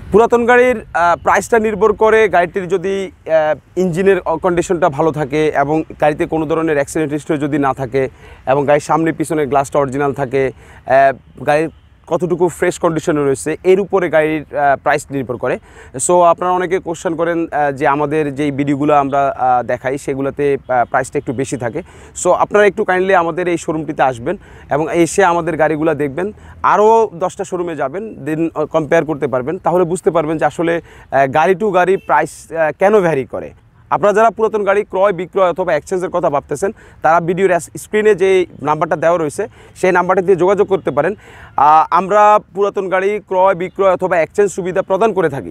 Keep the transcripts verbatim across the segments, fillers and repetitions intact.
পুরাতন গাড়ির প্রাইসটা নির্ভর করে গাড়িটির যদি ইঞ্জিনের কন্ডিশনটা ভালো থাকে এবং গাড়িতে কোনো ধরনের অ্যাক্সিডেন্ট হিস্ট্রি যদি না থাকে এবং গাড়ির সামনে পিছনে গ্লাসটা অরিজিনাল থাকে, গাড়ির কতটুকু ফ্রেশ কন্ডিশনে রয়েছে এর উপরে গাড়ির প্রাইস নির্ভর করে। সো আপনারা অনেকে কোশ্চেন করেন যে আমাদের যেই ভিডিওগুলো আমরা দেখাই সেগুলোতে প্রাইসটা একটু বেশি থাকে। সো আপনারা একটু কাইন্ডলি আমাদের এই শোরুমটিতে আসবেন এবং এসে আমাদের গাড়িগুলো দেখবেন, আরও দশটা শোরুমে যাবেন, দেন কম্পেয়ার করতে পারবেন, তাহলে বুঝতে পারবেন যে আসলে গাড়ি টু গাড়ি প্রাইস কেন ভ্যারি করে। আপনারা যারা পুরাতন গাড়ি ক্রয় বিক্রয় অথবা এক্সচেঞ্জের কথা ভাবতেছেন তারা ভিডিওর স্ক্রিনে যে নাম্বারটা দেওয়া রয়েছে সেই নাম্বারটা দিয়ে যোগাযোগ করতে পারেন। আমরা পুরাতন গাড়ি ক্রয় বিক্রয় অথবা এক্সচেঞ্জ সুবিধা প্রদান করে থাকি।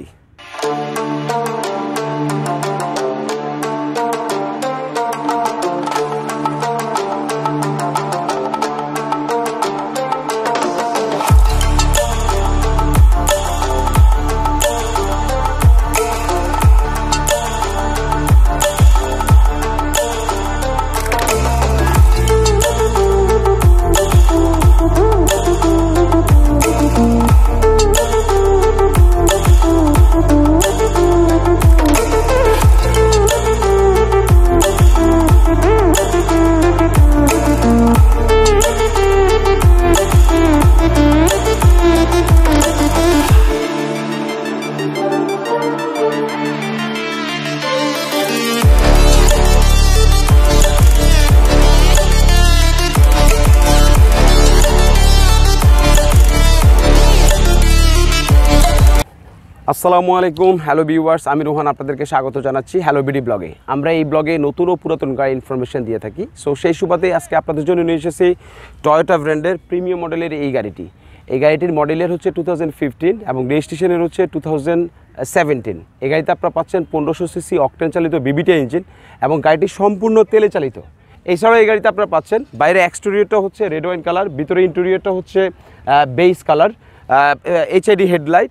আসসালামু আলাইকুম, হ্যালো ভিউয়ার্স, আমি রোহান আপনাদেরকে স্বাগত জানাচ্ছি হ্যালো বিডি ব্লগে। আমরা এই ব্লগে নতুন ও পুরাতন গাড়ি ইনফরমেশন দিয়ে থাকি। সো সেই সুবাদে আজকে আপনাদের জন্য নিয়ে এসেছি টয়োটা ব্র্যান্ডের প্রিমিয়াম মডেলের এই গাড়িটি। এই গাড়িটির মডেলের হচ্ছে টু থাউজেন্ড ফিফটিন এবং রেজিস্ট্রেশনের হচ্ছে টু থাউজেন্ড সেভেন্টিন। এই গাড়িতে আপনারা পাচ্ছেন পনেরোশো সিসি অকটেন চালিত বিবিটি ইঞ্জিন এবং গাড়িটি সম্পূর্ণ তেলে চালিত। এছাড়াও এই গাড়িতে আপনারা পাচ্ছেন বাইরে এক্সটেরিয়রটা হচ্ছে রেড ওয়াইন কালার, ভিতরে ইন্টেরিয়রটা হচ্ছে beige colour, HID headlight,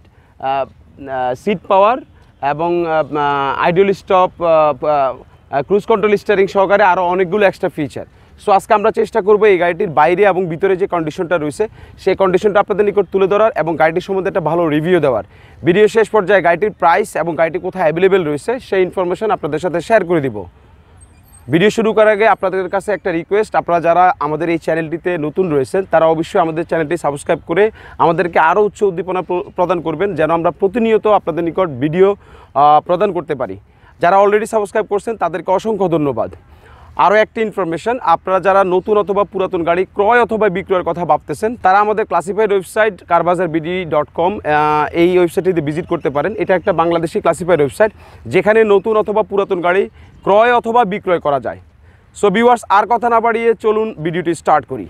seat power এবং idle stop, cruise control steering সহকারে আরও অনেকগুলো এক্সট্রা ফিচার। সো আজকে আমরা চেষ্টা করবো এই গাড়িটির বাইরে এবং ভিতরে যে কন্ডিশনটা রয়েছে সেই কন্ডিশনটা আপনাদের নিকট তুলে ধরার এবং গাড়িটির সম্বন্ধে একটা ভালো রিভিউ দেওয়ার। ভিডিও শেষ পর্যায়ে গাড়িটির প্রাইস এবং গাড়িটি কোথায় অ্যাভেলেবেল রয়েছে সেই ইনফরমেশন আপনাদের সাথে শেয়ার করে দিব। ভিডিও শুরু করার আগে আপনাদের কাছে একটা রিকোয়েস্ট, আপনারা যারা আমাদের এই চ্যানেলটিতে নতুন রয়েছেন তারা অবশ্যই আমাদের চ্যানেলটি সাবস্ক্রাইব করে আমাদেরকে আরও উচ্চ উদ্দীপনা প্রদান করবেন যেন আমরা প্রতিনিয়ত আপনাদের নিকট ভিডিও প্রদান করতে পারি। যারা অলরেডি সাবস্ক্রাইব করছেন তাদেরকে অসংখ্য ধন্যবাদ। আরও একটি ইনফরমেশন, আপনারা যারা নতুন অথবা পুরাতন গাড়ি ক্রয় অথবা বিক্রয়ের কথা ভাবতেছেন তারা আমাদের classified website Carbazar BD dot com এই ওয়েবসাইটটিতে ভিজিট করতে পারেন। এটা একটা বাংলাদেশি ক্লাসিফাইড ওয়েবসাইট যেখানে নতুন অথবা পুরাতন গাড়ি ক্রয় অথবা বিক্রয় করা যায়। সো ভিউয়ার্স, আর কথা না বাড়িয়ে চলুন ভিডিওটি স্টার্ট করি।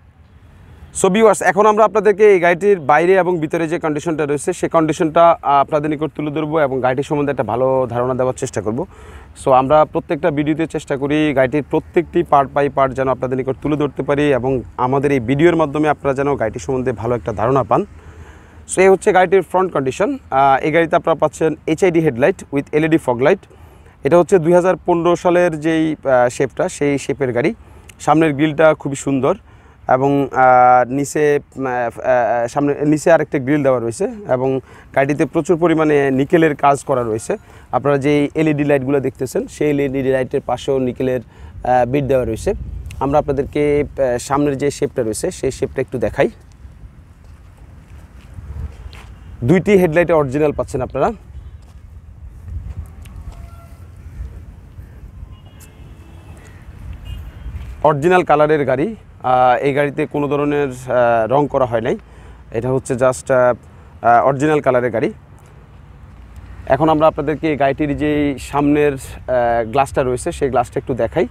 সো ভিউয়ার্স, এখন আমরা আপনাদেরকে এই গাড়িটির বাইরে এবং ভিতরে যে কন্ডিশনটা রয়েছে সেই কন্ডিশনটা আপনাদের নিকট তুলে ধরবো এবং গাড়িটির সম্বন্ধে একটা ভালো ধারণা দেওয়ার চেষ্টা করব। সো আমরা প্রত্যেকটা ভিডিওতে চেষ্টা করি গাড়িটির প্রত্যেকটি পার্ট বাই পার্ট যেন আপনাদের নিকট তুলে ধরতে পারি এবং আমাদের এই ভিডিওর মাধ্যমে আপনারা যেন গাড়িটির সম্বন্ধে ভালো একটা ধারণা পান। সো এই হচ্ছে গাড়িটির ফ্রন্ট কন্ডিশন। এই গাড়িতে আপনারা পাচ্ছেন HID headlight with LED fog light. এটা হচ্ছে দুই হাজার পনেরো সালের যেই শেপটা সেই শেপের গাড়ি। সামনের গ্রিলটা খুবই সুন্দর এবং নিচে সামনে নিচে আরেকটা গ্রিল দেওয়া রয়েছে এবং গাড়িতে প্রচুর পরিমাণে নিকেলের কাজ করা রয়েছে। আপনারা যে এলইডি লাইটগুলো দেখতেছেন সেই এলইডি লাইটের পাশেও নিকেলের বিট দেওয়া রয়েছে। আমরা আপনাদেরকে সামনের যে শেপটা রয়েছে সেই শেপটা একটু দেখাই। দুইটি হেডলাইটে অরিজিনাল পাচ্ছেন আপনারা। অরিজিনাল কালারের গাড়ি, এই গাড়িতে কোনো ধরনের রং করা হয় নাই, এটা হচ্ছে জাস্ট অরিজিনাল কালারের গাড়ি। এখন আমরা আপনাদেরকে এই গাড়িটির যে সামনের গ্লাসটা রয়েছে সেই গ্লাসটা একটু দেখাই।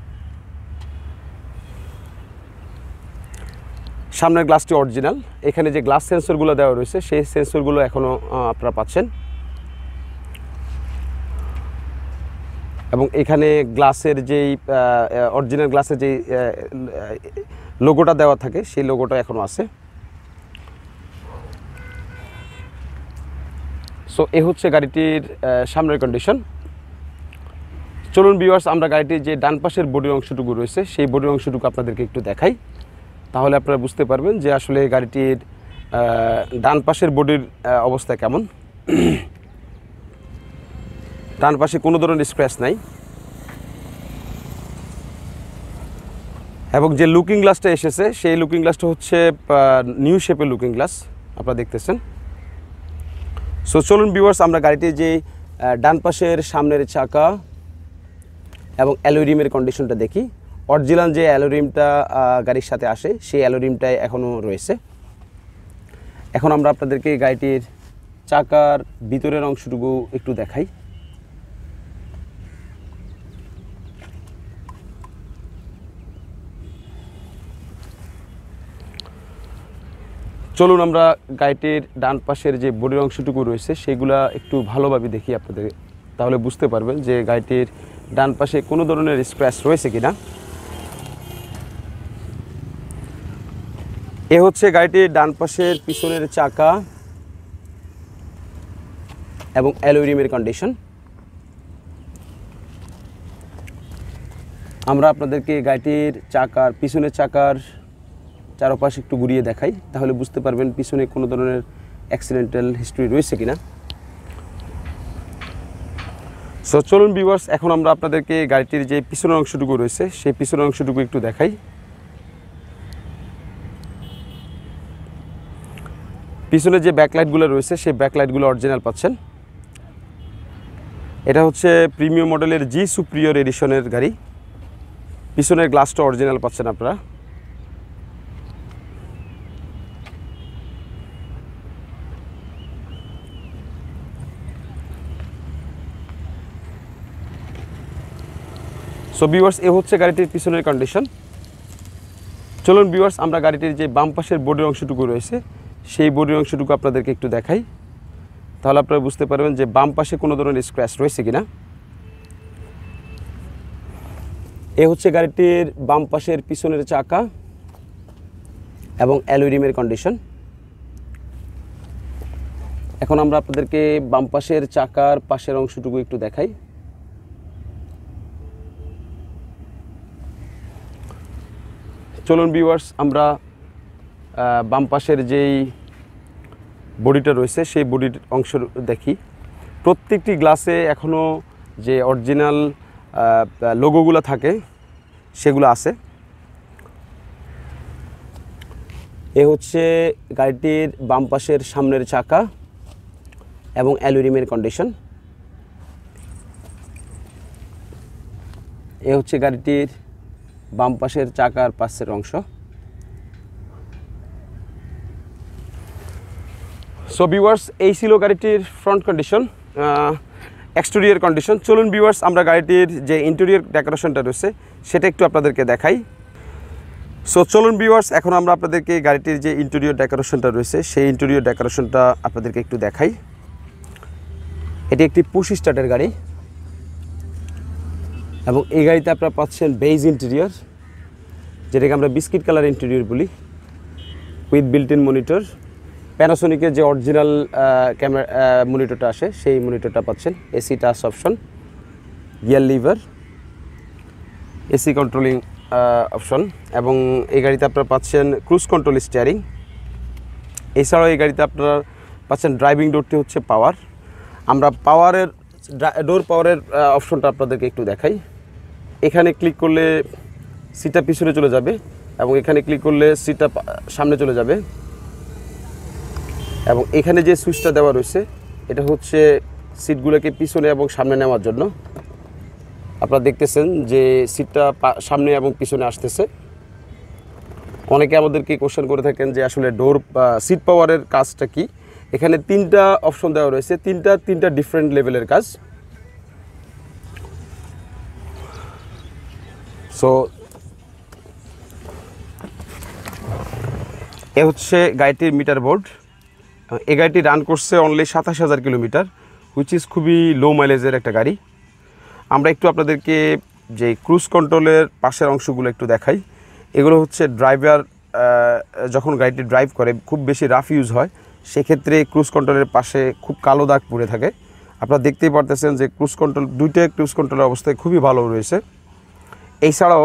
সামনের গ্লাসটি অরিজিনাল, এখানে যে গ্লাস সেন্সরগুলো দেওয়া রয়েছে সেই সেন্সরগুলো এখনও আপনারা পাচ্ছেন এবং এখানে গ্লাসের যেই অরিজিনাল গ্লাসের যেই লোগোটা দেওয়া থাকে সেই লোগোটা এখনও আছে। সো এ হচ্ছে গাড়িটির সামনের কন্ডিশন। চলুন ভিউয়ার্স, আমরা গাড়িটির যে ডান পাশের বডির অংশটুকু রয়েছে সেই বডির অংশটুকু আপনাদেরকে একটু দেখাই, তাহলে আপনারা বুঝতে পারবেন যে আসলে গাড়িটির ডান পাশের বডির অবস্থা কেমন। ডান পাশে কোনো ধরনের স্ক্র্যাচ নাই এবং যে লুকিং গ্লাসটা এসেছে সেই লুকিং গ্লাসটা হচ্ছে নিউ শেপের লুকিং গ্লাস আপনারা দেখতেছেন। সো চলুন ভিউয়ার্স আমরা গাড়িটির যে ডান পাশের সামনের চাকা এবং অ্যালোরিমের কন্ডিশনটা দেখি। অরিজিনাল যে অ্যালোরিমটা গাড়ির সাথে আসে সেই অ্যালোরিমটাই এখনও রয়েছে। এখন আমরা আপনাদেরকে গাড়িটির চাকার ভিতরের অংশটুকু একটু দেখাই। চলুন আমরা গাড়িটির ডান পাশের যে বডির অংশটুকু রয়েছে সেগুলা একটু ভালোভাবে দেখি আপনাদের, তাহলে বুঝতে পারবেন যে গাড়িটির ডান পাশে কোনো ধরনের স্ক্র্যাচ রয়েছে কিনা। এ হচ্ছে গাড়িটির ডান পাশের পিছনের চাকা এবং অ্যালুমিনিয়ামের কন্ডিশন। আমরা আপনাদেরকে গাড়িটির চাকার পিছনের চাকার চারপাশে একটু ঘুরিয়ে দেখাই, তাহলে বুঝতে পারবেন পিছনে কোনো ধরনের অ্যাক্সিডেন্টাল হিস্ট্রি রয়েছে কিনা। সো চলুন ভিউয়ার্স এখন আমরা আপনাদেরকে গাড়িটির যে পিছনের অংশটুকু রয়েছে সেই পিছনের অংশটুকু একটু দেখাই। পিছনে যে ব্যাকলাইটগুলো রয়েছে সেই ব্যাকলাইটগুলো অরিজিনাল পাচ্ছেন। এটা হচ্ছে প্রিমিয়াম মডেলের জি সুপ্রিয়র এডিশনের গাড়ি। পিছনের গ্লাসটা অরিজিনাল পাচ্ছেন আপনারা। সো ভিউয়ার্স এ হচ্ছে গাড়িটির পিছনের কন্ডিশন। চলুন ভিউয়ার্স আমরা গাড়িটির যে বাম পাশের বডির অংশটুকু রয়েছে সেই বডির অংশটুকু আপনাদেরকে একটু দেখাই, তাহলে আপনারা বুঝতে পারবেন যে বাম পাশে কোনো ধরনের স্ক্র্যাচ রয়েছে কিনা। এ হচ্ছে গাড়িটির বাম পাশের পিছনের চাকা এবং অ্যালুমিনিয়ামের কন্ডিশন। এখন আমরা আপনাদেরকে বাম পাশের চাকার পাশের অংশটুকু একটু দেখাই। চলুন ভিউয়ার্স আমরা বাম পাশের যেই বডিটা রয়েছে সেই বডির অংশ দেখি। প্রত্যেকটি গ্লাসে এখনও যে অরিজিনাল লোগোগুলো থাকে সেগুলো আছে। এ হচ্ছে গাড়িটির বাম পাশের সামনের চাকা এবং অ্যালুমিনিয়ামের কন্ডিশন। এ হচ্ছে গাড়িটির বাম পাশের চাকার পাশের অংশ। সো ভিউয়ার্স এই ছিল গাড়িটির ফ্রন্ট কন্ডিশন, এক্সটেরিয়র কন্ডিশন। চলুন ভিউয়ার্স আমরা গাড়িটির যে ইন্টেরিয়র ডেকোরেশনটা রয়েছে সেটা একটু আপনাদেরকে দেখাই। সো চলুন ভিউয়ার্স এখন আমরা আপনাদেরকে গাড়িটির যে ইন্টেরিয়র ডেকোরেশনটা রয়েছে সেই ইন্টেরিয়র ডেকোরেশনটা আপনাদেরকে একটু দেখাই। এটি একটি পুশ স্টার্টের গাড়ি এবং এই গাড়িতে আপনারা পাচ্ছেন বেজ ইন্টেরিয়র, যেটাকে আমরা বিস্কিট কালার ইন্টেরিয়র বলি, উইথ বিল্ট ইন মনিটর। প্যানাসোনিকের যে অরিজিনাল ক্যামেরা মনিটরটা আসে সেই মনিটরটা পাচ্ছেন। AC touch option, gear lever, AC controlling option এবং এই গাড়িতে আপনারা পাচ্ছেন ক্রুজ কন্ট্রোল স্টিয়ারিং। এছাড়াও এই গাড়িতে আপনারা পাচ্ছেন ড্রাইভিং ডোরটি হচ্ছে পাওয়ার। আমরা পাওয়ারের ডোর পাওয়ারের অপশনটা আপনাদেরকে একটু দেখাই। এখানে ক্লিক করলে সিটটা পিছনে চলে যাবে এবং এখানে ক্লিক করলে সিটটা সামনে চলে যাবে এবং এখানে যে সুইচটা দেওয়া রয়েছে এটা হচ্ছে সিটগুলোকে পিছনে এবং সামনে নেওয়ার জন্য। আপনারা দেখতেছেন যে সিটটা সামনে এবং পিছনে আসতেছে। অনেকে আমাদেরকে কোশ্চেন করে থাকেন যে আসলে ডোর সিট পাওয়ারের কাজটা কি। এখানে তিনটা অপশন দেওয়া রয়েছে, তিনটা তিনটা ডিফারেন্ট লেভেলের কাজ। সো এ হচ্ছে গাড়িটির মিটার বোর্ড। এই গাড়িটি রান করছে অনলি সাতাশ হাজার কিলোমিটার, হুইচ ইজ খুবই লো মাইলেজের একটা গাড়ি। আমরা একটু আপনাদেরকে যে ক্রুজ কন্ট্রোলের পাশের অংশগুলো একটু দেখাই। এগুলো হচ্ছে ড্রাইভার যখন গাড়িটি ড্রাইভ করে খুব বেশি রাফ ইউজ হয় সেক্ষেত্রে ক্রুজ কন্ট্রোলের পাশে খুব কালো দাগ পড়ে থাকে। আপনারা দেখতেই পারতেছেন যে ক্রুজ কন্ট্রোল দুইটাই ক্রুজ কন্ট্রোলের অবস্থায় খুবই ভালো রয়েছে। এছাড়াও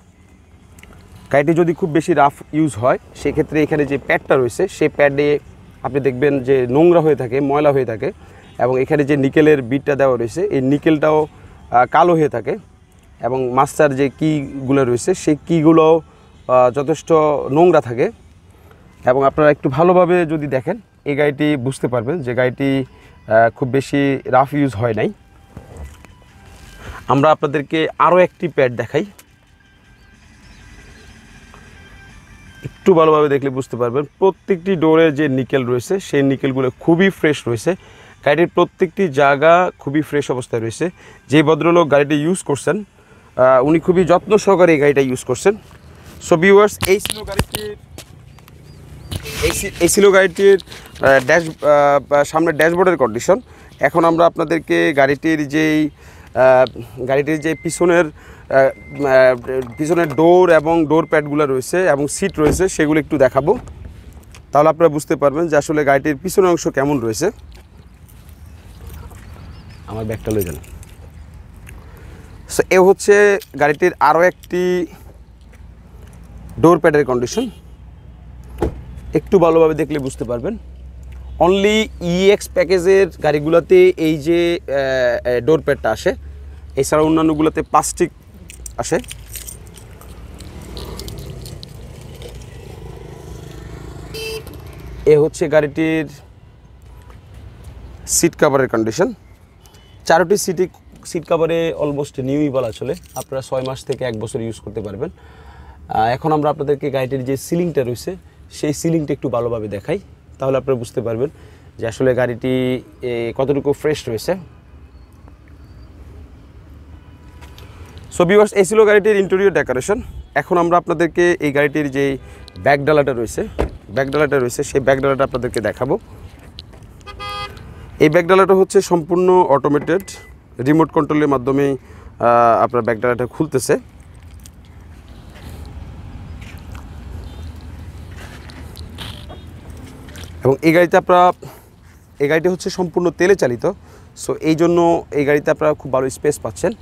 গাড়িটি যদি খুব বেশি রাফ ইউজ হয় সেক্ষেত্রে এখানে যে প্যাডটা রয়েছে সেই প্যাডে আপনি দেখবেন যে নোংরা হয়ে থাকে, ময়লা হয়ে থাকে, এবং এখানে যে নিকেলের বিটটা দেওয়া রয়েছে এই নিকেলটাও কালো হয়ে থাকে, এবং মাস্টার যে কিগুলো রয়েছে সেই কিগুলো যথেষ্ট নোংরা থাকে। এবং আপনারা একটু ভালোভাবে যদি দেখেন এই গাড়িটি বুঝতে পারবেন যে গাড়িটি খুব বেশি রাফ ইউজ হয় নাই। আমরা আপনাদেরকে আরও একটি প্যাড দেখাই, একটু ভালোভাবে দেখলে বুঝতে পারবেন প্রত্যেকটি ডোরে যে নিকেল রয়েছে সেই নিকেলগুলো খুবই ফ্রেশ রয়েছে। গাড়িটির প্রত্যেকটি জায়গা খুবই ফ্রেশ অবস্থায় রয়েছে। যে ভদ্রলোক গাড়িটি ইউজ করছেন উনি খুবই যত্ন সহকারে এই গাড়িটা ইউজ করছেন। সো ভিউয়ার্স, এই ছিল গাড়িটির এই ছিল গাড়িটির ড্যাশ সামনের ড্যাশবোর্ডের কন্ডিশন। এখন আমরা আপনাদেরকে গাড়িটির যেই গাড়িটির যে পিছনের পিছনের ডোর এবং ডোর প্যাডগুলো রয়েছে এবং সিট রয়েছে সেগুলো একটু দেখাবো, তাহলে আপনারা বুঝতে পারবেন যে আসলে গাড়িটির পিছনের অংশ কেমন রয়েছে। আমার ব্যাগটা লয়ে যান। সো এ হচ্ছে গাড়িটির আরও একটি ডোর প্যাডের কন্ডিশন, একটু ভালোভাবে দেখলে বুঝতে পারবেন। অনলি ইএক্স প্যাকেজের গাড়িগুলোতে এই যে ডোর প্যাডটা আসে, এছাড়া অন্যান্যগুলোতে প্লাস্টিক আসে। এ হচ্ছে গাড়িটির সিট কাভারের কন্ডিশন। চারটি সিটি সিট কাভারে অলমোস্ট নিউই বলা চলে, আপনারা ছয় মাস থেকে এক বছর ইউজ করতে পারবেন। এখন আমরা আপনাদেরকে গাড়িটির যে সিলিংটা রয়েছে সেই সিলিংটা একটু ভালোভাবে দেখাই, তাহলে আপনারা বুঝতে পারবেন যে আসলে গাড়িটি কতটুকু ফ্রেশ রয়েছে। সো ভিউয়ার্স, এই ছিল গাড়িটির ইন্টেরিয়র ডেকোরেশন। এখন আমরা আপনাদেরকে এই গাড়িটির যে ব্যাকডালাটা রয়েছে ব্যাকডালাটা রয়েছে সেই ব্যাকডালাটা আপনাদেরকে দেখাবো। এই ব্যাকডালাটা হচ্ছে সম্পূর্ণ অটোমেটেড, রিমোট কন্ট্রোলের মাধ্যমে আপনার ব্যাকডালাটা খুলতেছে। এবং এই গাড়িতে আপনারা এই গাড়িটি হচ্ছে সম্পূর্ণ তেলে চালিত, সো এই জন্য এই গাড়িতে আপনারা খুব ভালো স্পেস পাচ্ছেন।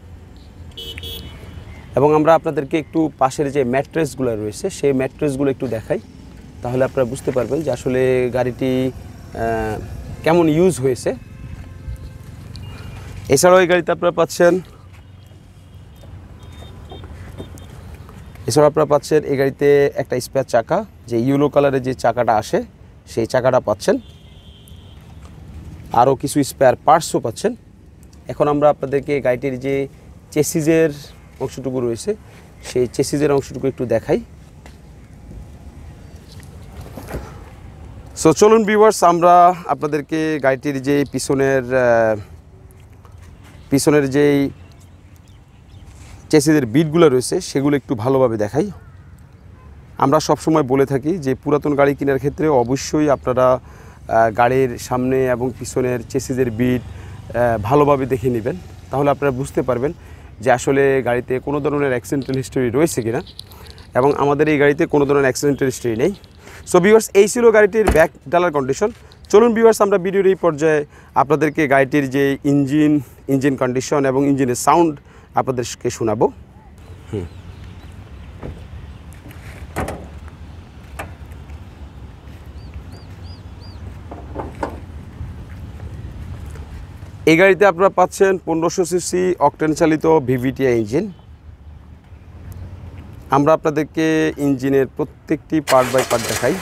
এবং আমরা আপনাদেরকে একটু পাশের যে ম্যাট্রেসগুলো রয়েছে সেই ম্যাট্রেসগুলো একটু দেখাই, তাহলে আপনারা বুঝতে পারবেন যে আসলে গাড়িটি কেমন ইউজ হয়েছে। এছাড়াও এই গাড়িতে আপনারা পাচ্ছেন এছাড়াও আপনারা পাচ্ছেন এই গাড়িতে একটা স্পেয়ার চাকা, যে ইয়েলো কালারের যে চাকাটা আসে সেই চাকাটা পাচ্ছেন, আরও কিছু স্পেয়ার পার্টসও পাচ্ছেন। এখন আমরা আপনাদেরকে গাড়িটির যে চেসিজের অংশটুকু রয়েছে সেই চেসিজের অংশটুকু একটু দেখাই। সো চলুন ভিউয়ার্স, আমরা আপনাদেরকে গাড়িটির যে পিছনের পিছনের যেই চেসিজের বিটগুলো রয়েছে সেগুলো একটু ভালোভাবে দেখাই। আমরা সবসময় বলে থাকি যে পুরাতন গাড়ি কেনার ক্ষেত্রে অবশ্যই আপনারা গাড়ির সামনে এবং পিছনের চেসিজের বিট ভালোভাবে দেখে নেবেন, তাহলে আপনারা বুঝতে পারবেন যে আসলে গাড়িতে কোনো ধরনের অ্যাক্সিডেন্টাল হিস্টরি রয়েছে কিনা। এবং আমাদের এই গাড়িতে কোনো ধরনের অ্যাক্সিডেন্টাল হিস্টরি নেই। সো ভিউয়ার্স, এই ছিল গাড়িটির ব্যাক ডালার কন্ডিশন। চলুন ভিউয়ার্স, আমরা ভিডিওর এই পর্যায়ে আপনাদেরকে গাড়িটির যে ইঞ্জিন ইঞ্জিন কন্ডিশন এবং ইঞ্জিনের সাউন্ড আপনাদেরকে শোনাবো। হুম এই গাড়িতে আপনারা পাচ্ছেন পনেরোশো সিসি অকটেন চালিত ভিভিটিআই ইঞ্জিন। আমরা আপনাদেরকে ইঞ্জিনের প্রত্যেকটি পার্ট বাই পার্ট দেখাই।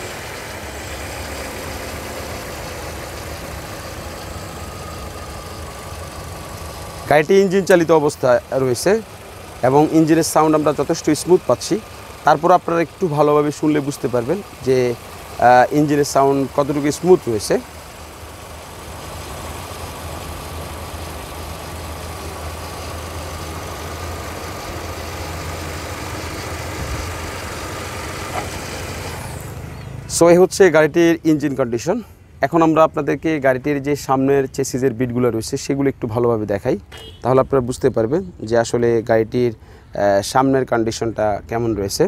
গাড়িটি ইঞ্জিন চালিত অবস্থায় রয়েছে এবং ইঞ্জিনের সাউন্ড আমরা যথেষ্ট স্মুথ পাচ্ছি। তারপর আপনারা একটু ভালোভাবে শুনলে বুঝতে পারবেন যে ইঞ্জিনের সাউন্ড কতটুকু স্মুথ রয়েছে। সো এই হচ্ছে গাড়িটির ইঞ্জিন কন্ডিশন। এখন আমরা আপনাদেরকে গাড়িটির যে সামনের চেসিজের বিটগুলো রয়েছে সেগুলো একটু ভালোভাবে দেখাই, তাহলে আপনারা বুঝতে পারবেন যে আসলে গাড়িটির সামনের কন্ডিশনটা কেমন রয়েছে।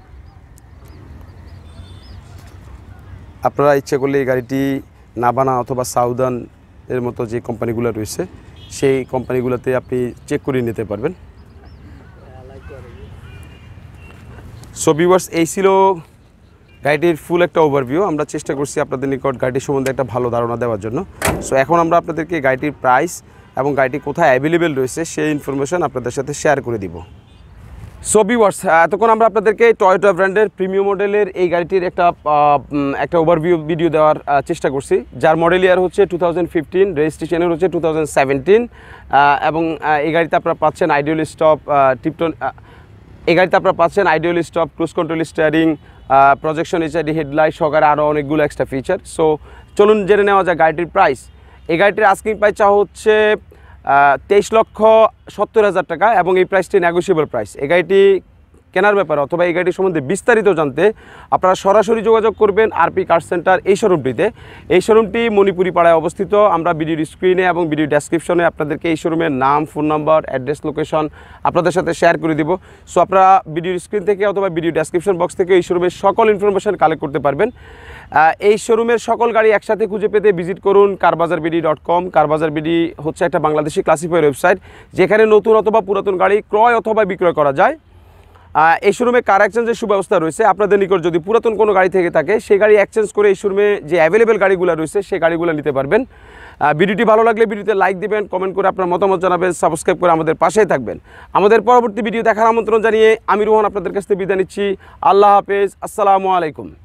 আপনারা ইচ্ছে করলে এই গাড়িটি নাভানা অথবা সাউদার্ন এর মতো যে কোম্পানিগুলো রয়েছে সেই কোম্পানিগুলোতে আপনি চেক করে নিতে পারবেন। সো ভিউয়ার্স, এই ছিল গাড়িটির ফুল একটা ওভারভিউ আমরা চেষ্টা করছি আপনাদের নিকট গাড়িটির সম্বন্ধে একটা ভালো ধারণা দেওয়ার জন্য। সো এখন আমরা আপনাদেরকে গাড়িটির প্রাইস এবং গাড়িটি কোথায় অ্যাভেলেবেল রয়েছে সেই ইনফরমেশন আপনাদের সাথে শেয়ার করে দিব। সো ভিউয়ার্স, এতক্ষণ আমরা আপনাদেরকে টয়োটা ব্র্যান্ডের প্রিমিয়াম মডেলের এই গাড়িটির একটা একটা ওভারভিউ ভিডিও দেওয়ার চেষ্টা করছি, যার মডেল ইয়ার হচ্ছে টু থাউজেন্ড ফিফটিন, রেজিস্ট্রেশনের হচ্ছে টু থাউজেন্ড সেভেন্টিন এবং এই গাড়িতে আপনারা পাচ্ছেন আইডিয়াল স্টপ টিপটন, এই গাড়িতে আপনারা পাচ্ছেন idle stop, cruise control steering, projection HID headlight সহকারে আরও অনেকগুলো এক্সট্রা ফিচার। সো চলুন জেনে নেওয়া যায় গাড়িটির প্রাইস। এই গাড়িটির আস্কিং প্রাইস চাওয়া হচ্ছে তেইশ লক্ষ সত্তর হাজার টাকা এবং এই প্রাইসটি নেগোশিয়েবল প্রাইস। এই গাড়িটি কেনার ব্যাপারে অথবা এই গাড়িটির সম্বন্ধে বিস্তারিত জানতে আপনারা সরাসরি যোগাযোগ করবেন আরপি কার সেন্টার এই শোরুমটিতে। এই শোরুমটি মণিপুরি পাড়ায় অবস্থিত। আমরা ভিডিওর স্ক্রিনে এবং ভিডিও ডেসক্রিপশনে আপনাদেরকে এই শোরুমের নাম, ফোন নাম্বার, অ্যাড্রেস, লোকেশন আপনাদের সাথে শেয়ার করে দিব। সো আপনারা ভিডিওর স্ক্রিন থেকে অথবা ভিডিও ডেসক্রিপশন বক্স থেকে এই শোরুমের সকল ইনফরমেশন কালেক্ট করতে পারবেন। এই শোরুমের সকল গাড়ি একসাথে খুঁজে পেতে ভিজিট করুন Carbazar BD dot com. Carbazar BD হচ্ছে একটা বাংলাদেশি ক্লাসিফাইড ওয়েবসাইট যেখানে নতুন অথবা পুরাতন গাড়ি ক্রয় অথবা বিক্রয় করা যায়। এই শোরুমে কার এক্সচেঞ্জের সুব্যবস্থা রয়েছে। আপনাদের নিকট যদি পুরাতন কোনো গাড়ি থেকে থাকে সেই গাড়ি এক্সচেঞ্জ করে এই শোরুমে যে অ্যাভেলেবেল গাড়িগুলো রয়েছে সেই গাড়িগুলো নিতে পারবেন। ভিডিওটি ভালো লাগলে ভিডিওতে লাইক দিবেন, কমেন্ট করে আপনার মতামত জানাবেন, সাবস্ক্রাইব করে আমাদের পাশেই থাকবেন। আমাদের পরবর্তী ভিডিও দেখার আমন্ত্রণ জানিয়ে আমি রোহন আপনাদের কাছ থেকে বিদায় নিচ্ছি। আল্লাহ হাফেজ, আসসালামু আলাইকুম।